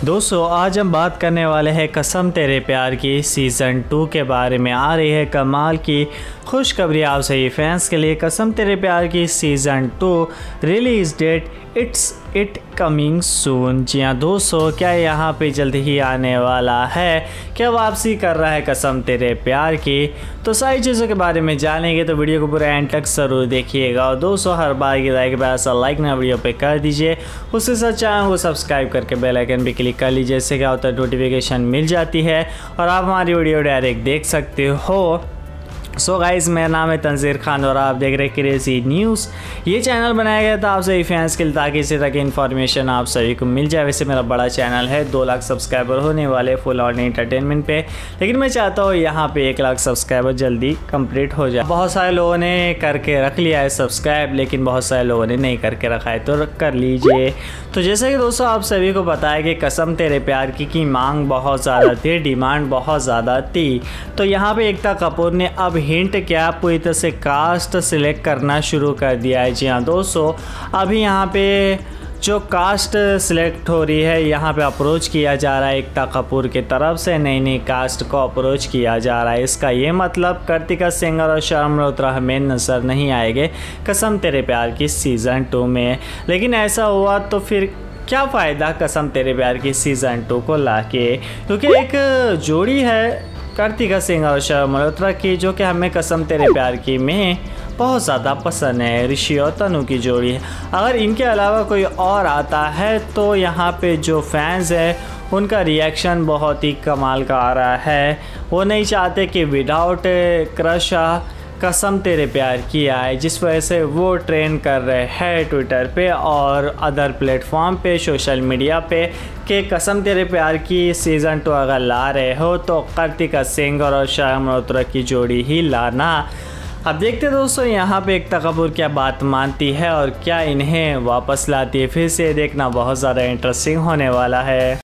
दोस्तों आज हम बात करने वाले हैं कसम तेरे प्यार की सीज़न 2 के बारे में। आ रही है कमाल की खुशखबरी आप सभी फैंस के लिए। कसम Tere Pyaar Ki season 2 release date it coming soon. जी हाँ दोस्तों, क्या यहाँ पे जल्द ही आने वाला है? क्या वापसी कर रहा है कसम तेरे प्यार की? तो सारी चीज़ों के बारे में जानेंगे तो वीडियो को पूरा एंड तक ज़रूर देखिएगा। और दोस्तों हर बार की तरह के बाद ऐसा लाइक ना वीडियो पे कर दीजिए, उसके साथ चैनल को सब्सक्राइब करके बेल आइकन भी क्लिक कर लीजिए। इससे क्या होता है नोटिफिकेशन मिल जाती है और आप हमारी वीडियो डायरेक्ट देख सकते हो। सो गाइज़, मेरा नाम है तंजीर खान और आप देख रहे हैं क्रेजी न्यूज़। ये चैनल बनाया गया था आप सभी फैंस के लिए ताकि इसी तरह की इन्फॉर्मेशन आप सभी को मिल जाए। वैसे मेरा बड़ा चैनल है, 2 लाख सब्सक्राइबर होने वाले फुल ऑन एंटरटेनमेंट पे, लेकिन मैं चाहता हूँ यहाँ पे 1 लाख सब्सक्राइबर जल्दी कंप्लीट हो जाए। बहुत सारे लोगों ने करके रख लिया है सब्सक्राइब, लेकिन बहुत सारे लोगों ने नहीं करके रखा है, तो कर लीजिए। तो जैसे कि दोस्तों आप सभी को पता है कि कसम तेरे प्यार की मांग बहुत ज़्यादा थी, डिमांड बहुत ज़्यादा थी। तो यहाँ पे एकता कपूर ने अब हिंट क्या पूरी तरह से कास्ट सिलेक्ट करना शुरू कर दिया है। जी हाँ दोस्तों, अभी यहाँ पे जो कास्ट सिलेक्ट हो रही है, यहाँ पे अप्रोच किया जा रहा है एकता कपूर की तरफ से, नई नई कास्ट को अप्रोच किया जा रहा है। इसका ये मतलब कृतिका सिंगर और शर्म मल्होत्रा हमें नज़र नहीं आएंगे कसम तेरे प्यार की सीज़न 2 में। लेकिन ऐसा हुआ तो फिर क्या फ़ायदा कसम तेरे प्यार की सीज़न 2 को लाके, क्योंकि एक जोड़ी है कृतिका सिंह और शर्म मल्होत्रा की, जो कि हमें कसम तेरे प्यार की में बहुत ज़्यादा पसंद है। ऋषि और तनु की जोड़ी है। अगर इनके अलावा कोई और आता है तो यहाँ पे जो फैंस है उनका रिएक्शन बहुत ही कमाल का आ रहा है। वो नहीं चाहते कि विदाउट क्रश कसम तेरे प्यार की आए, जिस वजह से वो ट्रेंड कर रहे हैं ट्विटर पे और अदर प्लेटफॉर्म पे, सोशल मीडिया पे, कि कसम तेरे प्यार की सीज़न 2 अगर ला रहे हो तो कृतिका सिंह और शर्म मल्होत्रा की जोड़ी ही लाना। अब देखते हैं दोस्तों यहाँ पे एकता कपूर क्या बात मानती है और क्या इन्हें वापस लाती है। फिर से देखना बहुत ज़्यादा इंटरेस्टिंग होने वाला है।